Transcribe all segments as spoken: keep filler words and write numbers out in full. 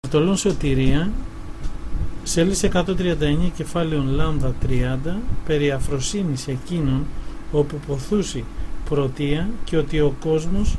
Αρτολών Σωτηρία, σελίδα εκατόν τριάντα εννιά, κεφάλαιο Λάμδα τριάντα, περί αφροσύνης εκείνων όπου ποθούσι πρωτεία και ότι ο κόσμος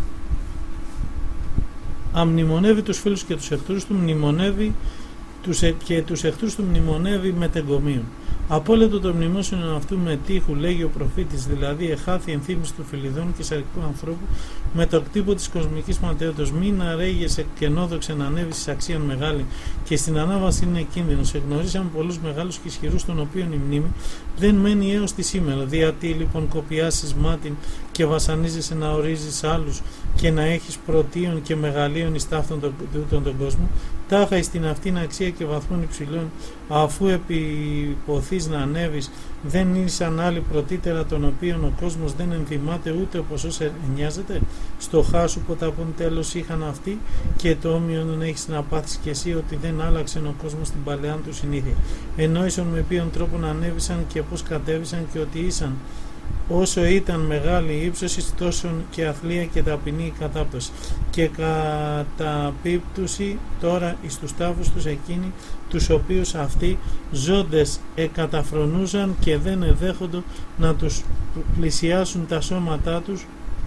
αμνημονεύει τους φίλους και τους εχθρούς του, μνημονεύει τους ε, και τους εχθρούς του μνημονεύει με τεγκομείων. Απόλυτο το μνημόσυνο αυτού με τείχου, λέγει ο προφήτης, δηλαδή εχάθη ενθύμηση του Φιλιδών και σαρικού ανθρώπου με το κτύπο της κοσμικής ματαιότητας. Μην αρέγεσαι κενόδοξε να ανέβει σε αξίαν μεγάλη και στην ανάβαση είναι κίνδυνος. Εγνωρίσαμε πολλούς μεγάλους και ισχυρούς, των οποίων η μνήμη δεν μένει έως τη σήμερα. Διατί λοιπόν κοπιάσεις μάτιν και βασανίζεσαι να ορίζεις άλλους και να έχεις πρωτείων και μεγαλείων εις ταύτον τον, τον, τον κόσμο, τάχα εις την αυτήν αξία και βαθμών υψηλών, αφού επιποθείς να ανέβεις, δεν ήσαν άλλοι πρωτήτερα, των οποίων ο κόσμος δεν ενθυμάται ούτε όπως όσο νοιάζεται. Στο χάσου ποταπών τέλος είχαν αυτοί, και το όμοιον έχεις να πάθεις κι εσύ, ότι δεν άλλαξε ο κόσμος στην παλαιά του συνήθεια. Εννοήσαν με ποιον τρόπο ανέβησαν και πώς κατέβησαν, και ότι ήσαν όσο ήταν μεγάλη η ύψωση, τόσο και αθλία και ταπεινή η κατάπτωση. Και καταπίπτουση τώρα εις τους τάφους τους εκείνοι, τους οποίους αυτοί ζώντες εκαταφρονούσαν και δεν εδέχοντο να τους πλησιάσουν τα σώματά τους,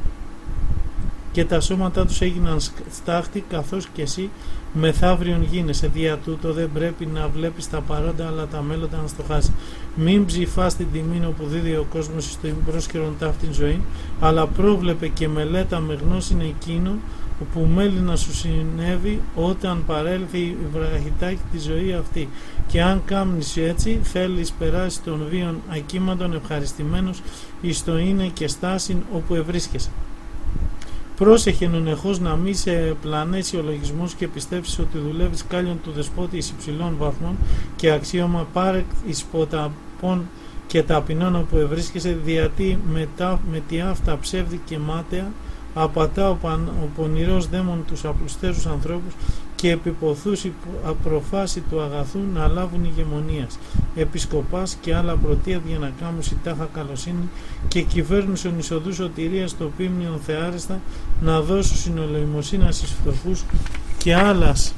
και τα σώματά τους έγιναν στάχτη, καθώς και εσύ μεθαύριον γίνεσαι. Δια τούτο δεν πρέπει να βλέπεις τα παρόντα, αλλά τα μέλλοντα να στοχάσει. Μην ψηφάς την τιμή όπου δίδει ο κόσμος στο πρόσχερον ταύτην ζωή, αλλά πρόβλεπε και μελέτα με γνώση εκείνο που μέλει να σου συνέβη όταν παρέλθει η βραχυτάκη τη ζωή αυτή. Και αν κάμνεις έτσι, θέλεις περάσει των βίων ακύμαντων ευχαριστημένος εις το είναι και στάσιν όπου ευρίσκεσαι. Πρόσεχε νονεχώς να μη σε πλανέσει ο λογισμός και πιστέψεις ότι δουλεύεις κάλλιον του δεσπότη εις υψηλών βαθμών και αξίωμα, πάρε εις ποταπών και ταπεινών όπου ευρίσκεσαι, διατί μετά με τι αυτά ψεύδι και μάταια απατά ο, παν, ο πονηρός δαίμον τους απλουστέρους ανθρώπους και επιποθούσι προφάση του αγαθού να λάβουν ηγεμονίας, επισκοπάς και άλλα πρωτεία για να κάνουν τάχα καλοσύνη και κυβέρνησον εισοδούς σωτηρίας το πίμνιον θεάριστα να δώσουν συνολοημοσίνα στις φτωχούς και άλλας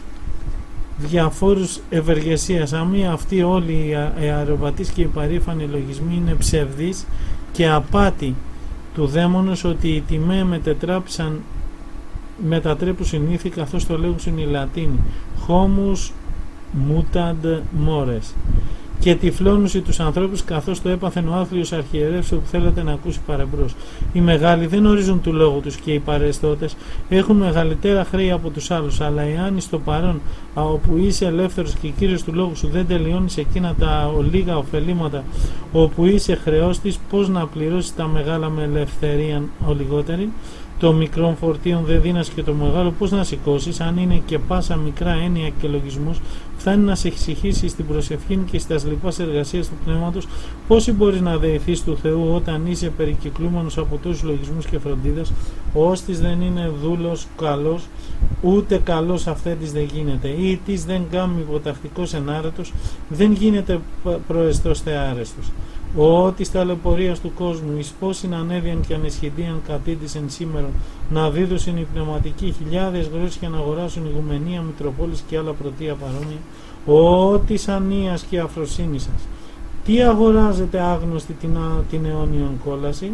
διαφόρους ευεργεσίας. Αμία αυτοί όλοι οι αεροπατείς και οι παρήφανοι λογισμοί είναι ψευδείς και απάτη του δαίμονος, ότι οι τιμέ μετετράπησαν μετατρέπουν συνήθη, καθώς το λέγουν οι Λατίνοι homus mutand mores, και τυφλώνουσι τους ανθρώπους, καθώς το έπαθεν ο άθλιος αρχιερεύς που θέλετε να ακούσει παρεμπρός. Οι μεγάλοι δεν ορίζουν του λόγου τους και οι παρεστώτες έχουν μεγαλύτερα χρέη από τους άλλους, αλλά εάν εις το παρόν όπου είσαι ελεύθερος και κύριος του λόγου σου δεν τελειώνεις εκείνα τα ολίγα ωφελήματα όπου είσαι χρεός της, πώς να πληρώσεις τα μεγάλα με ελευθερία ο λιγότερη? Το μικρό φορτίον δεν δίνας και το μεγάλο πώς να σηκώσεις? Αν είναι και πάσα μικρά έννοια και λογισμούς, φτάνει να σε εξηγήσει στην προσευχή και στις λοιπάς εργασίες του πνεύματος. Πόσοι μπορείς να δεηθείς του Θεού όταν είσαι περικυκλούμενος από τόσους λογισμούς και φροντίδες? Ο όστης δεν είναι δούλος καλός, ούτε καλός αυθέντης δεν γίνεται, ή της δεν κάμει υποτακτικός ενάρετος, δεν γίνεται προεστός θεάρεστος. Ο της ταλαιπωρίας του κόσμου, εις πόσην ανέβιαν και ανεσχυντίαν κατήντησεν σήμερον, να δίδωσιν οι πνευματικοί χιλιάδες γρόσια και να αγοράσουν ηγουμενία, μητροπόλης και άλλα πρωτεία παρόμοια. Ο της ανίας και αφροσύνης σας. Τι αγοράζετε άγνωστη την, την αιώνιον κόλαση?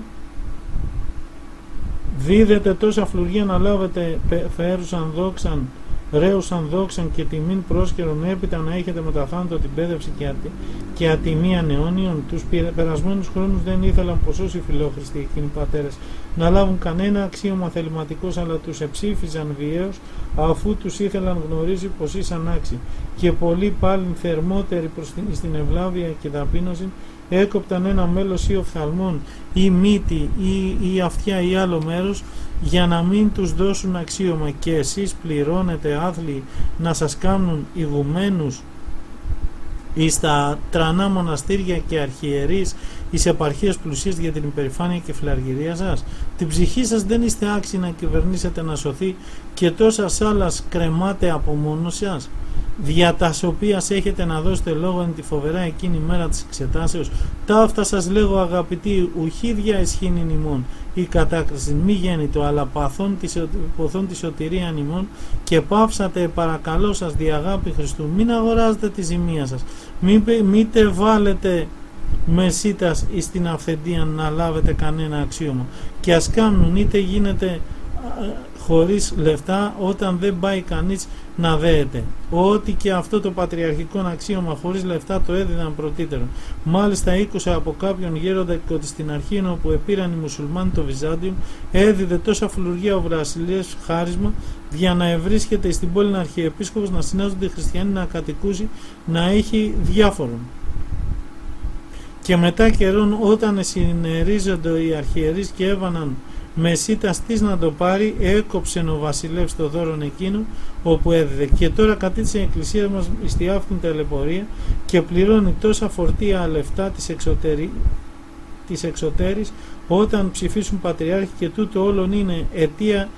Δίδετε τόσα φλουργία να λάβετε φέρουσαν δόξαν, ρέουσαν δόξαν και τιμήν πρόσκαιρον, έπειτα να έχετε μεταθάνατο την πέδευση και, ατι, και ατιμίαν αιώνιον. Τους περασμένους χρόνους δεν ήθελαν πως όσοι φιλόχριστοι εκείνοι πατέρες να λάβουν κανένα αξίωμα θεληματικός, αλλά τους εψήφιζαν βιαίως, αφού τους ήθελαν γνωρίζει πως ήσαν άξιοι. Και πολλοί πάλι θερμότεροι προς την, στην ευλάβεια και ταπείνωση έκοπταν ένα μέλος ή οφθαλμών ή μύτη ή, ή αυτιά ή άλλο μέρος για να μην τους δώσουν αξίωμα, και εσείς πληρώνετε άθλοι να σας κάνουν ηγουμένους εις τα τρανά μοναστήρια και αρχιερείς εις επαρχίες πλουσίες για την υπερηφάνεια και φλαργυρία σας? Την ψυχή σας δεν είστε άξιοι να κυβερνήσετε να σωθεί, και τόσα άλλα κρεμάτε από μόνος σας. δια τας οποίας έχετε να δώσετε λόγο εν τη φοβερά εκείνη μέρα της εξετάσεως. Τα αυτά σας λέγω αγαπητοί, ουχή δια ισχύνην ημών η κατάκριση μη γέννητο, αλλά παθών της, ποθών τη σωτηρίαν ημών, και πάυσατε παρακαλώ σας δι' αγάπη Χριστού. Μην αγοράζετε τη ζημία σας, μην, μήτε βάλετε μεσίτας εις την αυθεντία να λάβετε κανένα αξίωμα, και ας κάνουν είτε γίνεται χωρίς λεφτά όταν δεν πάει κανείς να δέεται. Ότι και αυτό το πατριαρχικό αξίωμα χωρίς λεφτά το έδιδαν πρωτύτερον. Μάλιστα ήκουσα από κάποιον γέροντα ότι στην αρχή όπου επήραν οι μουσουλμάνοι το Βυζάντιο, έδιδε τόσα φλουργία ο βασιλεύς χάρισμα για να ευρίσκεται στην πόλη αρχιεπίσκοπος, να συνάζονται οι χριστιανοί, να κατοικούσει, να έχει διάφορον. Και μετά καιρών όταν συνερίζονται οι αρχιερείς και έβαναν μεσίτας της να το πάρει, έκοψεν ο βασιλεύς το δώρον εκείνο όπου έδιδε. Και τώρα κατήτησε η εκκλησία μας στη αυτήν τελεπορία και πληρώνει τόσα φορτία λεφτά της, εξωτερι... της εξωτέρης όταν ψηφίσουν πατριάρχη, και τούτο όλων είναι αιτία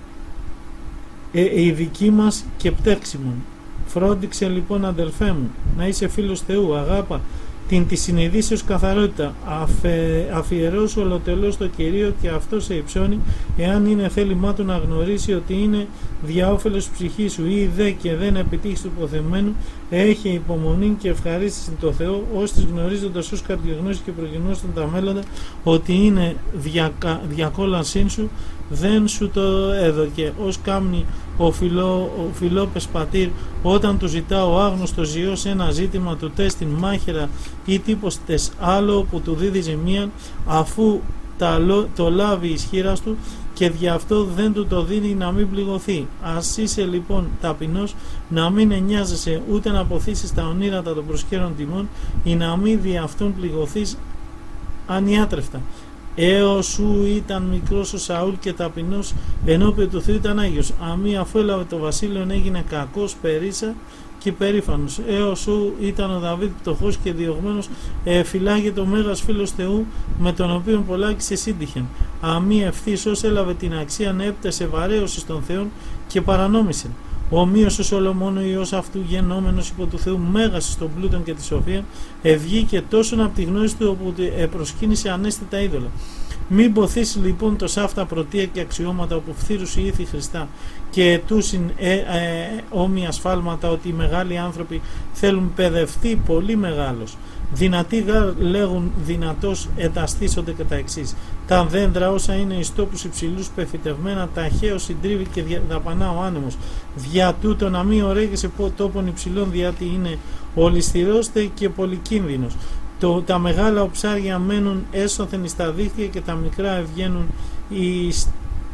ε, η δική μας και πτέξιμον. Φρόντιξε λοιπόν αδελφέ μου να είσαι φίλος Θεού, αγάπα την τη συνειδήσεως καθαρότητα, αφε, αφιερώσου ολοτελώς το Κυρίο και αυτό σε υψώνει, εάν είναι θέλημά του να γνωρίσει ότι είναι δια όφελος ψυχή σου, ή δε και δεν επιτύχει του υποθεμένου, έχει υπομονή και ευχαρίστηση το Θεό, ώστις γνωρίζοντας ως καρδιογνώση και προγενώστον τα μέλλοντα, ότι είναι διακα, διακόλασήν σου, δεν σου το έδωκε, ως κάμνη ο, φιλό, ο φιλόπες πατήρ, όταν του ζητά ο άγνωστος ζυός ένα ζήτημα του τεστιν μάχαιρα ή τύπος τες άλλο που του δίδει ζημίαν, αφού τα, το λάβει εις χείρας του, και δι' αυτό δεν του το δίνει να μην πληγωθεί. Ας είσαι λοιπόν ταπεινός, να μην εννοιάζεσαι ούτε να αποθήσεις τα ονείρατα των προσκέρων τιμών, ή να μην δι' αυτόν πληγωθείς ανιάτρευτα. Έως σου ήταν μικρός ο Σαούλ και ταπεινός ενώπιον του Θεού ήταν Άγιος. Αμή αφού έλαβε το βασίλειο έγινε κακός, περίσα και περήφανος. Έως σου ήταν ο Δαβίδ πτωχός και διωγμένος, ε, φυλάγεται ο μέγας φίλος Θεού, με τον οποίο πολλάκι σε σύντυχεν. Αμή ευθύς ως έλαβε την αξία έπτεσε βαρέωση στον Θεό και παρανόμησε. Ομοίως ο Σολομών ο Υιός αυτού γεννόμενος υπό του Θεού μέγας στον πλούτον και τη σοφία, ευγήκε τόσον από τη γνώση του όπου προσκύνησε ανέστητα είδωλα. Μην ποθήσει λοιπόν το σάφτα πρωτεία και αξιώματα όπου φθήρους η ήθη Χριστά και τούσιν ε, ε, όμοια σφάλματα, ότι οι μεγάλοι άνθρωποι θέλουν παιδευτεί πολύ μεγάλος. Δυνατοί γάρ λέγουν δυνατός εταστήσονται και τα εξής. Τα δέντρα όσα είναι εις τόπους υψηλούς πεφυτευμένα, ταχαίως συντρίβει και δαπανά ο άνεμος. Δια τούτο να μην ωραίγεσαι τόπων υψηλών, διότι είναι ολισθηρώστε και πολυκίνδυνος. Το, τα μεγάλα οψάρια μένουν έσωθεν εις τα δίχτυα και τα μικρά ευγαίνουν εις,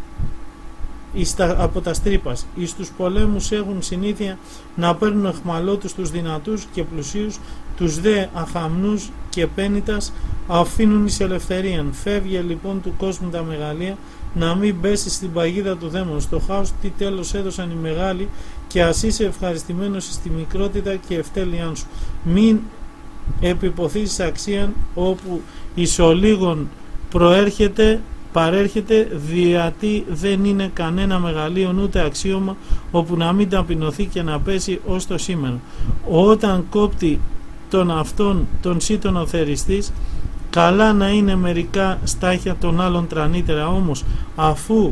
εις τα, από τα στρίπας. Εις τους πολέμους έχουν συνήθεια να παίρνουν εχμαλώτους τους δυνατούς και πλουσίους, τους δε αχαμνούς και πένιτας αφήνουν εις ελευθερίαν. Φεύγε λοιπόν του κόσμου τα μεγαλεία, να μην πέσει στην παγίδα του δαίμον. Στο χάος τι τέλος έδωσαν οι μεγάλοι, και ας είσαι ευχαριστημένος στη μικρότητα και ευτέλειάν σου. Μην επιποθήσεις αξίαν όπου εις ολίγων προέρχεται παρέρχεται, διότι δεν είναι κανένα μεγαλείο ούτε αξίωμα όπου να μην ταπεινωθεί και να πέσει ως το σήμερα. Όταν κόπτει τον αυτόν τον σύτον ο θεριστής, καλά να είναι μερικά στάχια των άλλων τρανύτερα, όμως αφού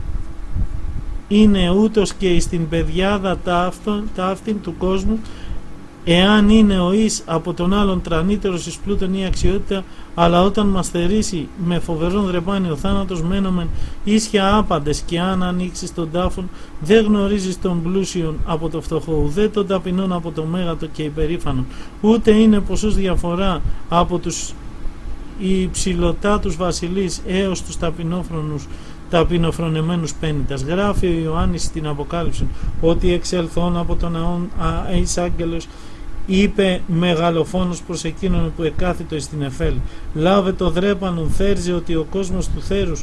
είναι ούτως και στην παιδιάδα τα αυτήν του κόσμου, εάν είναι ο εις από τον άλλον τρανύτερος εις πλούτον ή αξιότητα, αλλά όταν μας θερήσει με φοβερόν δρεπάνι ο θάνατος, μένομεν ίσια άπαντες, και αν ανοίξεις τον τάφον δεν γνωρίζεις τον πλούσιον από το φτωχό, ουδέ τον ταπεινόν από το μέγατο και υπερήφανο, ούτε είναι ποσός διαφορά από τους υψηλωτάτους βασιλείς έως τους ταπεινόφρονους ταπεινοφρονεμένους πένητας. Γράφει ο Ιωάννης στην Αποκάλυψη ότι εξελθών από τον αόν εις άγγελος είπε μεγαλοφόνος προς εκείνον που εκάθιτο στην Εφέλ, λάβε το δρέπανον, θέριζε ότι ο κόσμος του θέρους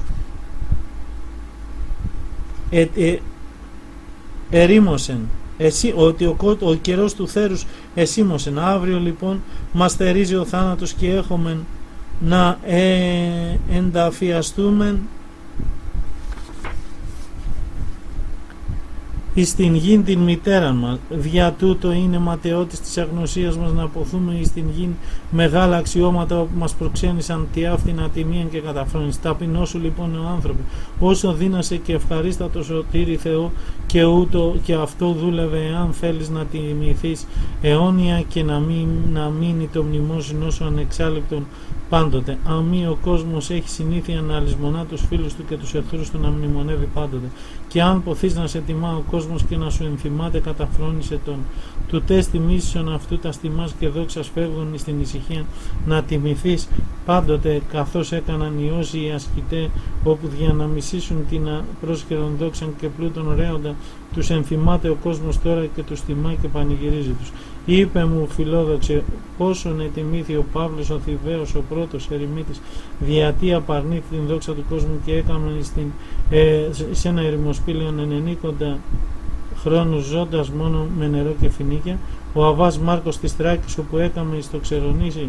ε, ε, ερήμωσεν, εσύ, ότι ο, ο καιρός του θέρους εσήμωσεν. Αύριο λοιπόν μας θερίζει ο θάνατος και έχουμε να ε, ενταφιαστούμε εις την γην την μητέρα μας. Δια τούτο είναι ματαιότης της αγνωσίας μας να αποθούμε εις την γην μεγάλα αξιώματα όπου μας προξένησαν τι άφθηνα τιμίαν και καταφρόνηση. Ταπεινώσου λοιπόν ο άνθρωπο, όσο δύνασε και ευχαρίστατο σωτήρι Θεό, και ούτω και αυτό δούλευε, εάν θέλεις να τιμηθείς αιώνια και να, μην, να μείνει το μνημόσυνο σου ανεξάλληπτον πάντοτε. Αμή ο κόσμος έχει συνήθεια να λησμονά τους φίλους του και τους εχθρούς του να μνημονεύει πάντοτε. Και αν ποθείς να σε τιμά ο κόσμος και να σου ενθυμάται, καταφρόνησε τον. Του τες τιμήσεων αυτού τα τιμάς και δόξας φεύγουν στην ησυχία, να τιμηθείς πάντοτε, καθώς έκαναν οι όσοι οι ασκητέ, όπου για να μισήσουν την πρόσχερον δόξαν και πλούτον ρέοντα, τους ενθυμάται ο κόσμος τώρα και τους τιμά και πανηγυρίζει τους. Είπε μου, φιλόδοξε, πόσον ετιμήθη ο Παύλος ο Θηβαίος, ο πρώτος ερημίτης, διατί απαρνήθη την δόξα του κόσμου και έκαμε στην, ε, σε ένα ερημοσπήλαιο ενενήκοντα χρόνους ζώντας μόνο με νερό και φοινίκια. Ο Αβάς Μάρκος της Θράκης, όπου έκαμε στο Ξερονήσι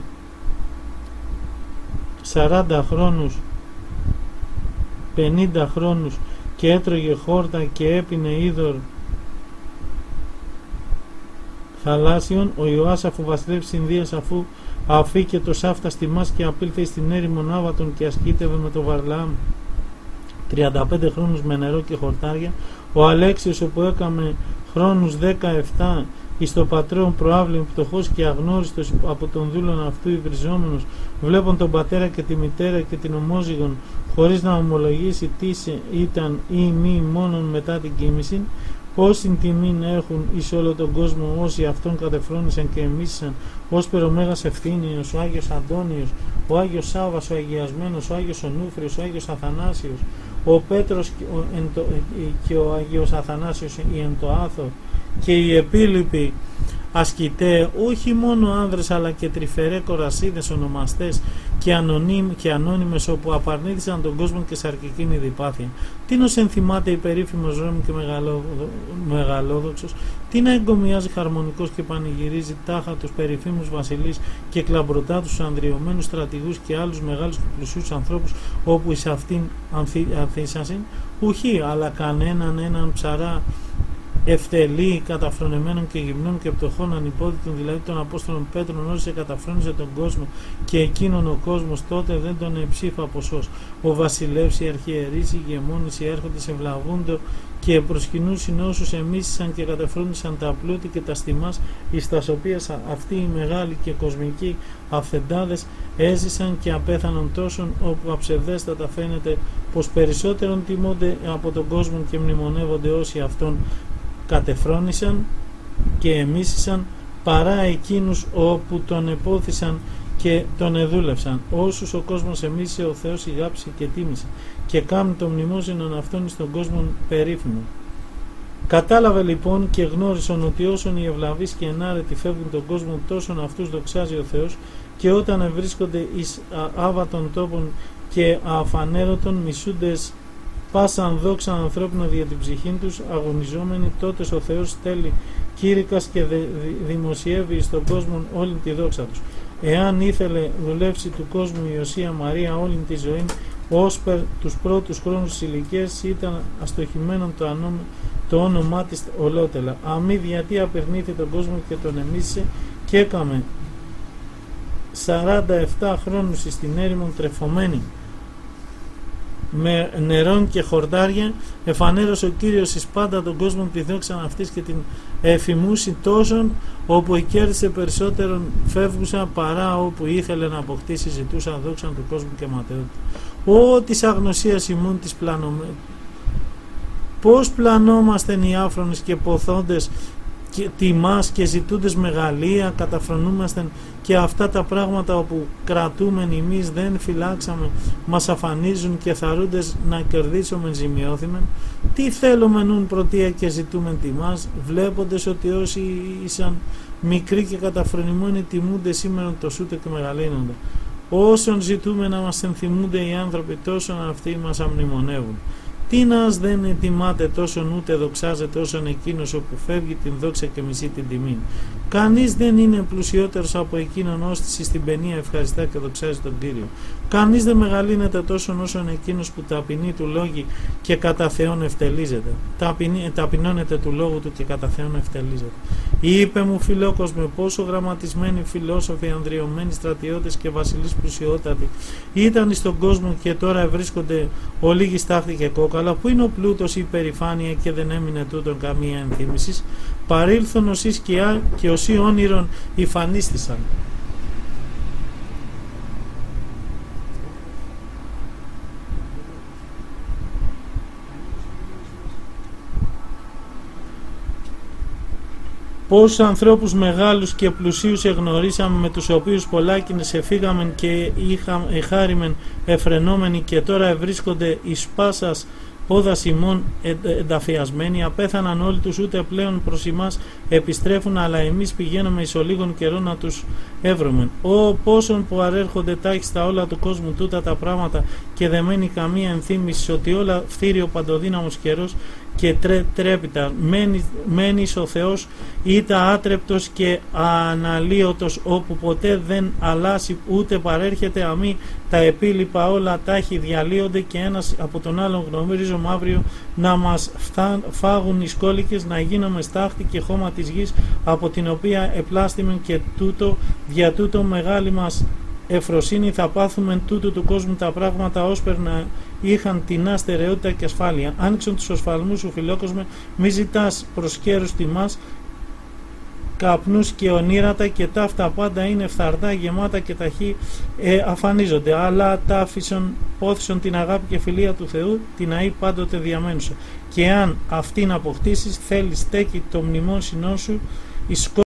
σαράντα χρόνους, πενήντα χρόνους, και έτρωγε χόρτα και έπινε είδωρ θαλάσσιον. Ο Ιωάς, αφού βασιλεύσει Ινδίας, αφού αφήκε το Σάφτα στη μας και απήλθε στην έρημον Άβατον και ασκήτευε με το Βαρλάμ τριάντα πέντε χρόνους με νερό και χορτάρια. Ο Αλέξιος, όπου έκαμε χρόνους δεκαεπτά, εις το πατρέον προάβλην, πτωχός και αγνώριστος από τον δούλον αυτού υβριζόμενος, βλέπον τον πατέρα και τη μητέρα και την ομόζυγον, χωρίς να ομολογήσει τι ήταν ή μη μόνον μετά την κοίμηση, πόσην τιμήν έχουν εις όλο τον κόσμο όσοι αυτόν κατεφρόνησαν και εμίσησαν, ώσπερ ο Μέγας Ευθύνιος, ο Άγιος Αντώνιος, ο Άγιος Σάββας, ο Αγιασμένος, ο Άγιος Ονούφριος, ο Άγιος Αθανάσιος, ο Πέτρος και ο Άγιος Αθανάσιος η εν το άθο, και οι επίλοιποι ασκητέ, όχι μόνο άνδρες αλλά και τρυφερέ κορασίδες ονομαστές και, ανωνύμ, και ανώνυμες, όπου απαρνήθησαν τον κόσμο και σαρκικήν διπάθεια. Τι νος ενθυμάται υπερήφημος Ρώμη και μεγαλό, μεγαλόδοξος, τι να εγκομιάζει χαρμονικός και πανηγυρίζει τάχα τους περίφημους βασιλείς και κλαμπρωτά τους ανδριωμένους στρατηγούς και άλλους μεγάλους και πλουσίους ανθρώπους, όπου εις αυτήν ανθίσασιν, ουχή, αλλά κανέναν έναν ψαρά ευθελή, καταφρονεμένων και γυμνών και πτωχών ανυπόδειτων, δηλαδή των Απόστολων Πέτρων, όσοι καταφρόνιζε τον κόσμο και εκείνον ο κόσμος τότε δεν τον εψήφα ποσός. Ο βασιλεύς, οι αρχιερείς, οι ηγεμόνες, οι έρχοντες ευλαβούντο και προσκυνούσιν όσους εμίσησαν και καταφρόνισαν τα πλούτη και τα στιμάς, εις τας οποίας αυτοί οι μεγάλοι και κοσμικοί αυθεντάδες έζησαν και απέθανον τόσον, όπου αψευδέστατα φαίνεται πως περισσότερον τιμώνται από τον κόσμο και μνημονεύονται όσοι αυτόν κατεφρόνησαν και εμίσησαν, παρά εκείνους όπου τον επόθησαν και τον εδούλευσαν. Όσους ο κόσμος εμίσησε, ο Θεός ηγάψε και τίμησε και κάμνει το μνημόσυνον αυτόν στον κόσμο περίφημο. Κατάλαβε λοιπόν και γνώρισαν ότι όσον οι ευλαβείς και ενάρετοι φεύγουν τον κόσμο, τόσον αυτούς δοξάζει ο Θεός, και όταν ευρίσκονται εις άβατων τόπων και αφανέρωτων μισούντες πάσαν δόξα ανθρώπινα δια την ψυχήν τους αγωνιζόμενοι, τότε ο Θεός στέλνει κήρυκας και δε, δημοσιεύει στον κόσμο όλη τη δόξα τους. Εάν ήθελε δουλεύσει του κόσμου η Οσία Μαρία όλη τη ζωή, όσπερ τους πρώτους χρόνους της ηλικίας ήταν αστοχημένον το, ανώ, το όνομά της ολότελα. Αμή γιατί απερνήθη τον κόσμο και τον εμίσησε, και έκαμε σαράντα επτά χρόνους στην έρημον τρεφωμένη με νερόν και χορτάρια, εφανέρωσε ο Κύριος εις πάντα τον κόσμο τη δόξα αυτής και την εφημούσει τόσον, όπου κέρδισε περισσότερον φεύγουσα παρά όπου ήθελε να αποκτήσει, ζητούσα δόξα του κόσμου και ματαιότητα. Ω της αγνωσίας ημών της πλανομένης, πώς πλανόμαστε οι άφρονες και ποθόντες και τιμάς και ζητούντες μεγαλεία, καταφρονούμαστε και αυτά τα πράγματα όπου κρατούμεν εμείς δεν φυλάξαμε, μας αφανίζουν και θαρούντες να κερδίσουμε ζημιώθημεν. Τι θέλουμε νουν πρωτεία και ζητούμεν τιμάς, βλέποντες ότι όσοι ήσαν μικροί και καταφρονημένοι τιμούνται σήμερα το σούτε και μεγαλύνονται. Όσον ζητούμε να μας ενθυμούνται οι άνθρωποι, τόσον αυτοί μας αμνημονεύουν. Τίνας δεν ετοιμάται τόσον ούτε δοξάζεται όσον εκείνος όπου φεύγει την δόξα και μισεί την τιμή. Κανείς δεν είναι πλουσιότερος από εκείνον ώστηση στην παινία ευχαριστά και δοξάζει τον Κύριο. Κανείς δεν μεγαλύνεται τόσο όσον εκείνος που ταπεινεί του λόγη και κατά Θεόν ευτελίζεται. Ταπεινεί, ταπεινώνεται του λόγου του και κατά Θεόν ευτελίζεται. Είπε μου φιλόκοσμε, πόσο γραμματισμένοι φιλόσοφοι, ανδριωμένοι στρατιώτες και βασιλείς πλουσιότατοι ήταν στον κόσμο και τώρα βρίσκονται ολίγοι στάχτη και κόκαλα. Πού είναι ο πλούτος ή η περηφάνεια και δεν έμεινε τούτον καμία ενθύμησης. Παρήλθον οσί σκιά και οσί όνειρον υφανίστησαν. Πόσους ανθρώπους μεγάλους και πλουσίους εγνωρίσαμε, με τους οποίους πολλάκινες εφήγαμεν και εχάριμεν εφρενόμενοι και τώρα ευρίσκονται εις πάσας πόδας ημών ενταφιασμένοι, απέθαναν όλοι τους, ούτε πλέον προς ημάς επιστρέφουν, αλλά εμείς πηγαίνουμε εις ολίγων καιρό να τους εύρωμεν. Ω πόσον που αρέρχονται τάχιστα όλα του κόσμου τούτα τα πράγματα και δεν μένει καμία ενθύμηση ότι όλα φτύριο παντοδύναμος καιρός και τρέ, τρέπειτα μένει, μένεις ο Θεός είτε άτρεπτος και αναλύωτος, όπου ποτέ δεν αλλάσει ούτε παρέρχεται, αμή τα επίλοιπα όλα τάχει διαλύονται και ένας από τον άλλον γνωρίζομαι αύριο να μας φθά, φάγουν οι σκόλικες, να γίνομαι στάχτη και χώμα της γης από την οποία επλάστημεν και τούτο δια τούτο μεγάλη μας ευφροσύνη θα πάθουμε τούτου του κόσμου τα πράγματα ώσπερ να είχαν τεινά στερεότητα και ασφάλεια. Άνοιξον τους οσφαλμούς σου φιλόκοσμε, μη ζητάς προσκέρους τιμάς, καπνούς και ονείρατα και τα αυτά πάντα είναι φθαρτά, γεμάτα και ταχύ ε, αφανίζονται, αλλά τα άφησον, πόθησον την αγάπη και φιλία του Θεού, την αή πάντοτε διαμένουσα. Και αν αυτήν αποκτήσεις θέλεις στέκει το μνημόσυνό σου εις